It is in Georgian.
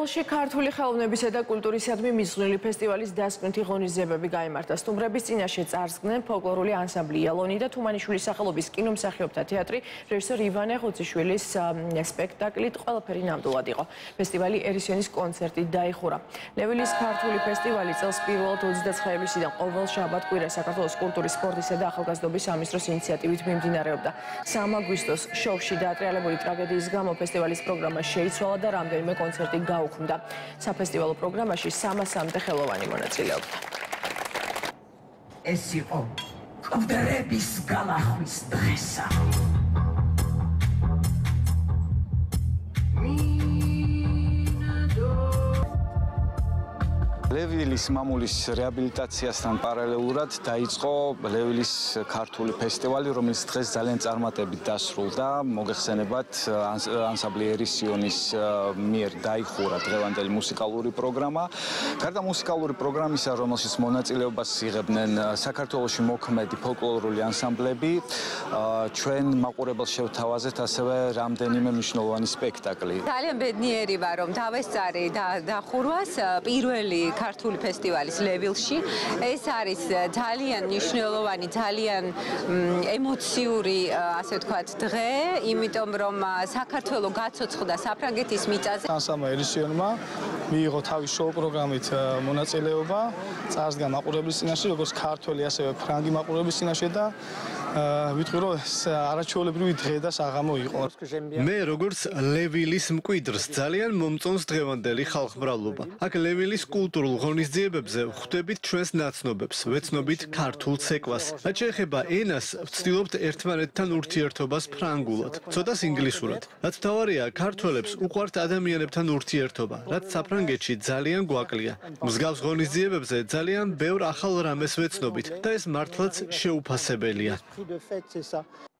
ლევილში ქართული ხელოვნებისა და კულტურისადმი მიძღვნილი ფესტივალის დასკვნითი ღონისძიებები გაიმართა. სტუმრების წინაშე წარსდგნენ ფოლკლორული ანსამბლი იალონი და თუმანიშვილის სახელობის კინომსახიობთა თეატრი, რეჟისორ ივანე ღვთისმშვილის სპექტაკლით ყველაფერი ნამდვილად იყო. ფესტივალი ერისიონის კონცერტით დაიხურა. ლევილის ქართული ფესტივალი წელს პირველად 29 ივლისიდან ყოველ შაბათ-კვირას საქართველოს კულტურის, სპორტისა და ახალგაზრდობის სამინისტროს ინიციატივით მიმდინარეობდა. 3 აგვისტოს შოუში დაატრიალებული ტრაგედიის გამო ფესტივალის პროგრამა შეიცვალა და რამდენიმე კონცერტი გაუქმდა. საფესტივალო პროგრამაში 300-მდე ხელოვანი მონაწილეობდა. ეს იყო კვდრების გალახვის დღესა. ლევილის მამულის რეაბილიტაციასთან პარალელურად დაიწყო ლევილის ქართული ფესტივალი, რომელიც დღეს ძალიან წარმატებით დასრულდა. მოგეხსენებათ, ანსამბლი ერისიონის მიერ დაიხურა დღევანდელი მუსიკალური პროგრამა. გარდა მუსიკალური პროგრამისა, რომელშიც მონაწილეობას იღებდნენ საქართველოში მოქმედი ფოლკლორული ანსამბლები, ჩვენ მაყურებელს შევთავაზეთ ასევე რამდენიმე მნიშვნელოვანი სპექტაკლი. ძალიან ბედნიერი ვარ, რომ დავესწარი დახურვას პირველი ქართული ფესტივალის ლევილში. ეს არის ძალიან მნიშვნელოვანი, ძალიან ემოციური, ასე ვთქვათ, დღე, იმიტომ რომ საქართველო გაცოცხლდა საფრანგეთის მიწაზე. ანსამბლ ერისიონმა მიიღო თავის შოუ პროგრამით მონაწილეობა წარსდგა მაყურებლის წინაშე, როგორც ქართველი, ასევე ფრანგი მაყურებლის წინაშე და ვიტყვი, რომ არაჩვეულებრივი დღე და საღამო იყო. მე როგორც ლევილის მკვიდრს ძალიან მომწონს დღევანდელი ხალხმრავლობა. აქ ლევილის კულტურულ ღონისძიებებზე ვხვდებით ჩვენს ნაცნობებს, ვეცნობით ქართულ ცეკვას. რაც შეეხება ენას, ვცდილობთ ერთმანეთთან ურთიერთობას ფრანგულად, ცოტას ინგლისურად. რაც მთავარია, ქართველებს უყვართ ადამიანებთან ურთიერთობა, რაც საფრანგეთში ძალიან გვაკლია. მსგავს ღონისძიებებზე ძალიან ბევრ ახალ რამეს ვეცნობით და ეს მართლაც შეუფასებელია.